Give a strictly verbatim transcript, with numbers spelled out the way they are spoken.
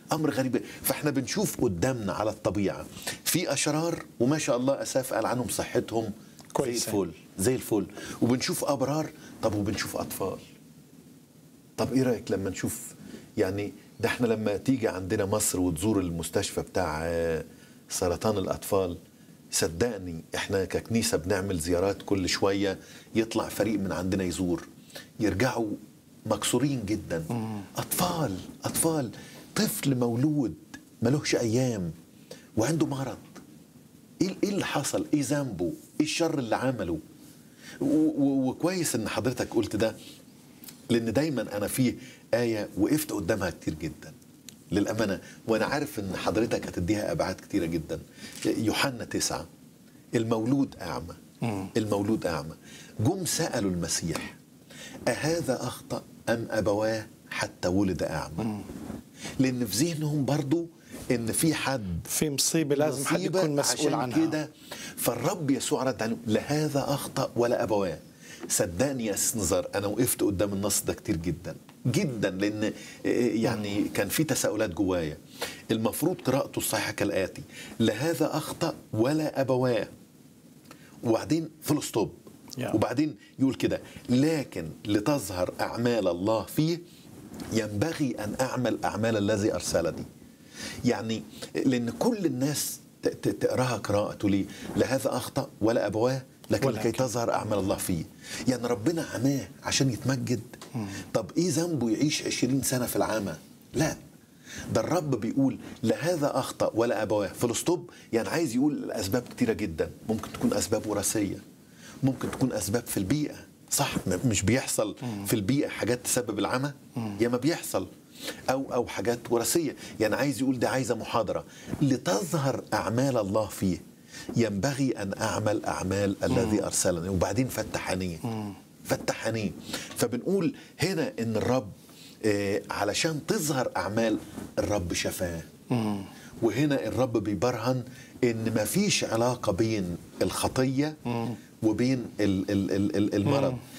أمر غريب. فإحنا بنشوف قدامنا على الطبيعة في أشرار وما شاء الله أساف قال عنهم صحتهم زي الفل زي الفل، وبنشوف أبرار. طب وبنشوف أطفال. طب إيه رأيك لما نشوف يعني ده احنا لما تيجي عندنا مصر وتزور المستشفى بتاع سرطان الأطفال، صدقني احنا ككنيسة بنعمل زيارات كل شوية، يطلع فريق من عندنا يزور، يرجعوا مكسورين جدا. أطفال أطفال طفل مولود ملوش أيام وعنده مرض. ايه اللي حصل؟ ايه ذنبه؟ ايه الشر اللي عمله؟ وكويس ان حضرتك قلت ده، لان دايما انا فيه آية وقفت قدامها كتير جدا للأمانة، وانا عارف ان حضرتك هتديها ابعاد كتيرة جدا. يوحنا تسعة، المولود اعمى. المولود اعمى. جم سألوا المسيح أهذا أخطأ أم أبواه حتى ولد أعمى؟ لأن في ذهنهم برضو إن في حد في مصيبة لازم حد يكون مسؤول عنها كده. فالرب يسوع رد عليهم لا هذا أخطأ ولا أبواه. صدقني يا نزار أنا وقفت قدام النص ده كتير جدا جدا، لأن يعني كان في تساؤلات جوايا. المفروض قراءته الصحيحة كالآتي: لا هذا أخطأ ولا أبواه، وبعدين فول ستوب، وبعدين يقول كده: لكن لتظهر أعمال الله فيه ينبغي أن أعمل أعمال الذي أرسلني. يعني لأن كل الناس تقراها قراءته ليه لا هذا أخطأ ولا أبواه لكن لكي تظهر أعمال الله فيه. يعني ربنا عماه عشان يتمجد. طب إيه ذنبه يعيش عشرين سنة في العامة؟ لا، ده الرب بيقول لا هذا أخطأ ولا أبواه فول ستوب. يعني عايز يقول الأسباب كتيرة جدا، ممكن تكون أسباب وراثية، ممكن تكون أسباب في البيئة. صح، مش بيحصل في البيئة حاجات تسبب العمى؟ يا ما بيحصل، أو أو حاجات وراثية. يعني عايز يقول ده عايزة محاضرة لتظهر أعمال الله فيه ينبغي أن أعمل أعمال الذي أرسلني. وبعدين فتح عينيه فتح عينيه. فبنقول هنا إن الرب آه علشان تظهر أعمال الرب شفاه. وهنا الرب بيبرهن إن ما فيش علاقة بين الخطية وبين ال ال ال المرض.